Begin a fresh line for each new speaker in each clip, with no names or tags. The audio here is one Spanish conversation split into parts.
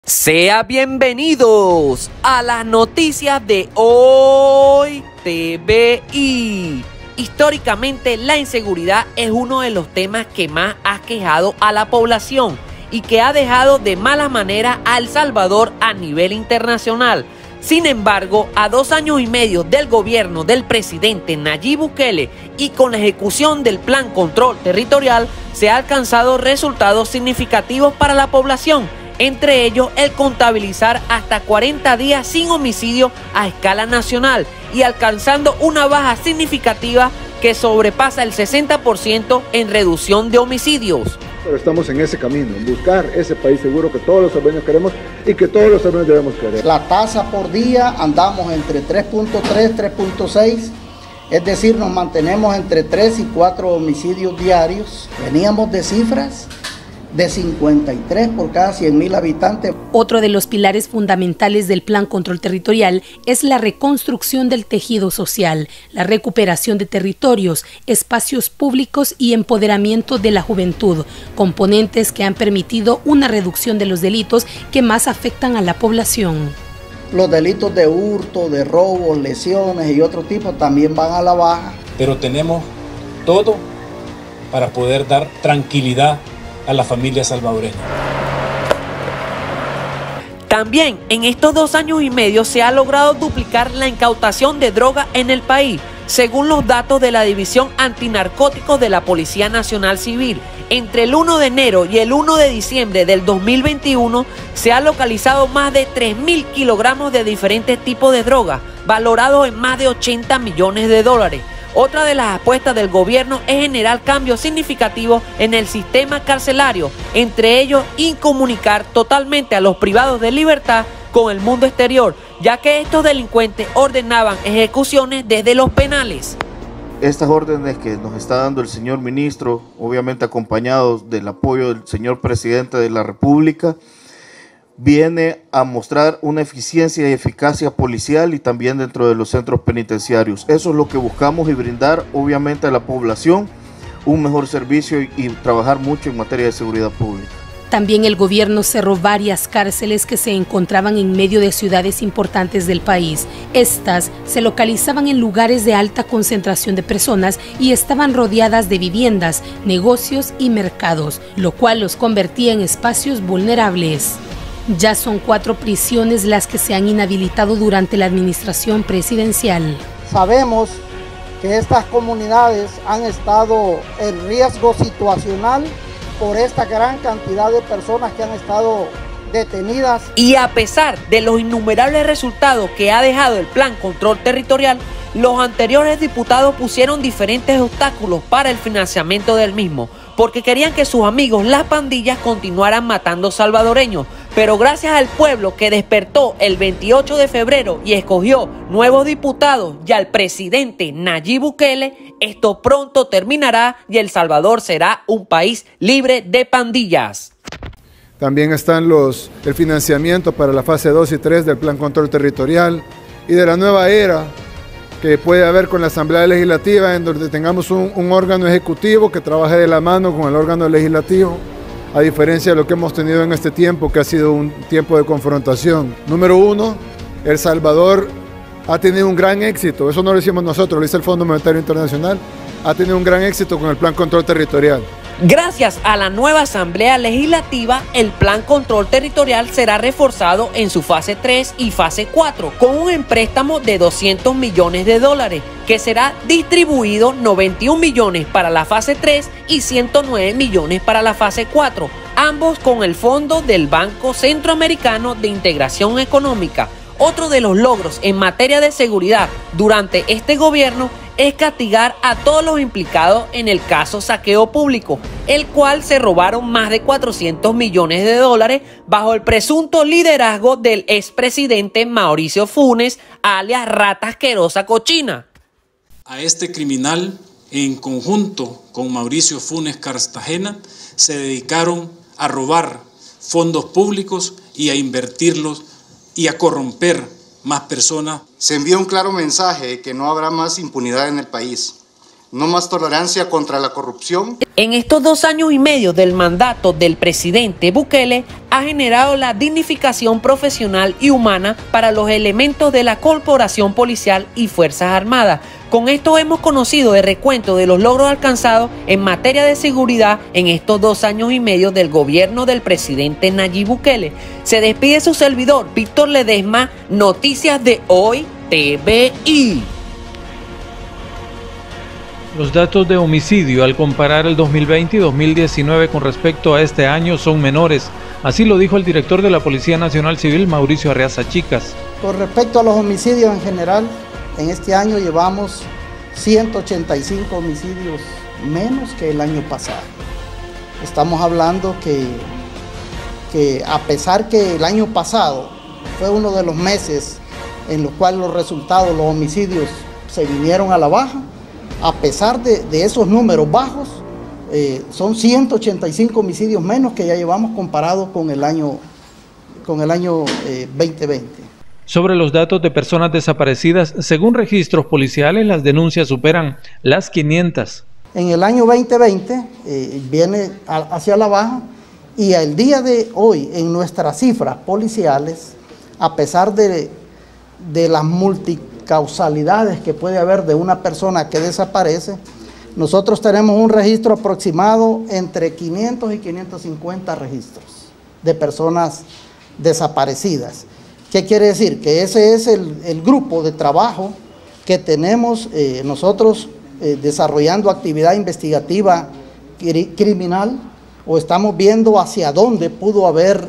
Sean bienvenidos a las noticias de Hoy TVI. Históricamente, la inseguridad es uno de los temas que más ha quejado a la población y que ha dejado de mala manera a El Salvador a nivel internacional. Sin embargo, a 2 años y medio del gobierno del presidente Nayib Bukele y con la ejecución del Plan Control Territorial, se han alcanzado resultados significativos para la población. Entre ellos, el contabilizar hasta 40 días sin homicidio a escala nacional y alcanzando una baja significativa que sobrepasa el 60% en reducción de homicidios.
Pero estamos en ese camino, en buscar ese país seguro que todos los salvadoreños queremos y que todos los salvadoreños debemos querer.
La tasa por día andamos entre 3.3, 3.6, es decir, nos mantenemos entre 3 y 4 homicidios diarios. Veníamos de cifras de 53 por cada 100.000 habitantes.
Otro de los pilares fundamentales del Plan Control Territorial es la reconstrucción del tejido social, la recuperación de territorios, espacios públicos y empoderamiento de la juventud, componentes que han permitido una reducción de los delitos que más afectan a la población.
Los delitos de hurto, de robos, lesiones y otro tipo también van a la baja.
Pero tenemos todo para poder dar tranquilidad a la familia salvadoreña.
También en estos 2 años y medio se ha logrado duplicar la incautación de droga en el país, según los datos de la División Antinarcóticos de la Policía Nacional Civil. Entre el 1 de enero y el 1 de diciembre del 2021 se ha localizado más de 3.000 kilogramos de diferentes tipos de drogas, valorados en más de 80 millones de dólares. Otra de las apuestas del gobierno es generar cambios significativos en el sistema carcelario, entre ellos incomunicar totalmente a los privados de libertad con el mundo exterior, ya que estos delincuentes ordenaban ejecuciones desde los penales.
Estas órdenes que nos está dando el señor ministro, obviamente acompañados del apoyo del señor presidente de la República, viene a mostrar una eficiencia y eficacia policial y también dentro de los centros penitenciarios. Eso es lo que buscamos y brindar obviamente a la población un mejor servicio y trabajar mucho en materia de seguridad pública.
También el gobierno cerró varias cárceles que se encontraban en medio de ciudades importantes del país. Estas se localizaban en lugares de alta concentración de personas y estaban rodeadas de viviendas, negocios y mercados, lo cual los convertía en espacios vulnerables. Ya son 4 prisiones las que se han inhabilitado durante la administración presidencial.
Sabemos que estas comunidades han estado en riesgo situacional por esta gran cantidad de personas que han estado detenidas.
Y a pesar de los innumerables resultados que ha dejado el Plan Control Territorial, los anteriores diputados pusieron diferentes obstáculos para el financiamiento del mismo, porque querían que sus amigos, las pandillas, continuaran matando salvadoreños. Pero gracias al pueblo que despertó el 28 de febrero y escogió nuevos diputados y al presidente Nayib Bukele, esto pronto terminará y El Salvador será un país libre de pandillas.
También están el financiamiento para la fase 2 y 3 del Plan Control Territorial y de la nueva era que puede haber con la Asamblea Legislativa, en donde tengamos un órgano ejecutivo que trabaje de la mano con el órgano legislativo, a diferencia de lo que hemos tenido en este tiempo, que ha sido un tiempo de confrontación. Número 1, El Salvador ha tenido un gran éxito, eso no lo hicimos nosotros, lo hizo el Fondo Monetario Internacional, ha tenido un gran éxito con el Plan Control Territorial.
Gracias a la nueva Asamblea Legislativa, el Plan Control Territorial será reforzado en su fase 3 y fase 4 con un empréstamo de 200 millones de dólares que será distribuido 91 millones para la fase 3 y 109 millones para la fase 4, ambos con el fondo del Banco Centroamericano de Integración Económica. Otro de los logros en materia de seguridad durante este gobierno es castigar a todos los implicados en el caso saqueo público, el cual se robaron más de 400 millones de dólares bajo el presunto liderazgo del expresidente Mauricio Funes, alias Rata Asquerosa Cochina.
A este criminal, en conjunto con Mauricio Funes Cartagena, se dedicaron a robar fondos públicos y a invertirlos y a corromper más personas.
Se envía un claro mensaje de que no habrá más impunidad en el país. no más tolerancia contra la corrupción.
En estos 2 años y medio del mandato del presidente Bukele ha generado la dignificación profesional y humana para los elementos de la corporación policial y Fuerzas Armadas. Con esto hemos conocido el recuento de los logros alcanzados en materia de seguridad en estos 2 años y medio del gobierno del presidente Nayib Bukele. Se despide su servidor, Víctor Ledesma, Noticias de Hoy TVI.
Los datos de homicidio al comparar el 2020 y 2019 con respecto a este año son menores. Así lo dijo el director de la Policía Nacional Civil, Mauricio Arreaza Chicas.
Con respecto a los homicidios en general, en este año llevamos 185 homicidios menos que el año pasado. Estamos hablando que a pesar que el año pasado fue uno de los meses en los cuales los resultados, los homicidios se vinieron a la baja, a pesar de esos números bajos, son 185 homicidios menos que ya llevamos comparado con el año 2020.
Sobre los datos de personas desaparecidas, según registros policiales, las denuncias superan las 500.
En el año 2020 viene hacia la baja y al día de hoy en nuestras cifras policiales, a pesar de las multicausalidades que puede haber de una persona que desaparece, nosotros tenemos un registro aproximado entre 500 y 550 registros de personas desaparecidas. ¿Qué quiere decir? Que ese es el grupo de trabajo que tenemos nosotros desarrollando actividad investigativa criminal, o estamos viendo hacia dónde pudo haber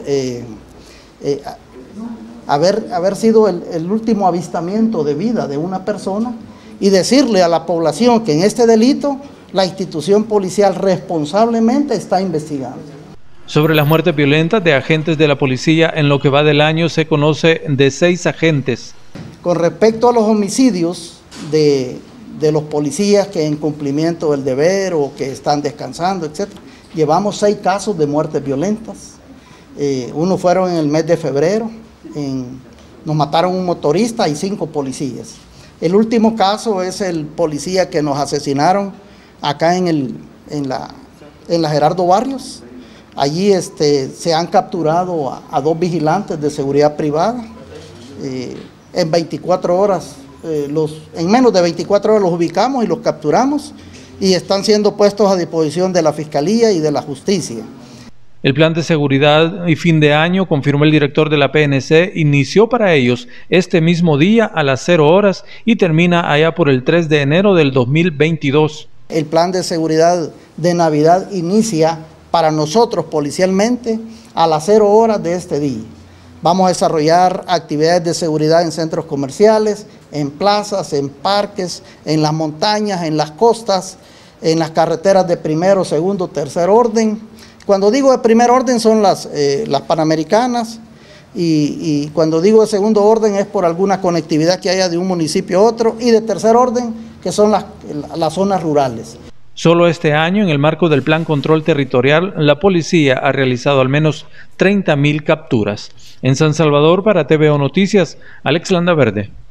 sido el último avistamiento de vida de una persona, y decirle a la población que en este delito la institución policial responsablemente está investigando.
Sobre las muertes violentas de agentes de la policía, en lo que va del año se conoce de 6 agentes.
Con respecto a los homicidios de los policías que en cumplimiento del deber o que están descansando, etc., llevamos 6 casos de muertes violentas. Uno fueron en el mes de febrero, nos mataron un motorista y 5 policías. El último caso es el policía que nos asesinaron acá en la Gerardo Barrios. Allí se han capturado a 2 vigilantes de seguridad privada. En 24 horas, en menos de 24 horas los ubicamos y los capturamos y están siendo puestos a disposición de la Fiscalía y de la Justicia.
El plan de seguridad y fin de año, confirmó el director de la PNC, inició para ellos este mismo día a las 0 horas y termina allá por el 3 de enero del 2022.
El plan de seguridad de Navidad inicia para nosotros policialmente a las 0 horas de este día. Vamos a desarrollar actividades de seguridad en centros comerciales, en plazas, en parques, en las montañas, en las costas, en las carreteras de primero, segundo, tercer orden. Cuando digo de primer orden son las panamericanas y cuando digo de segundo orden es por alguna conectividad que haya de un municipio a otro, y de tercer orden que son las zonas rurales.
Solo este año, en el marco del Plan Control Territorial, la policía ha realizado al menos 30.000 capturas. En San Salvador, para TVO Noticias, Alex Landaverde.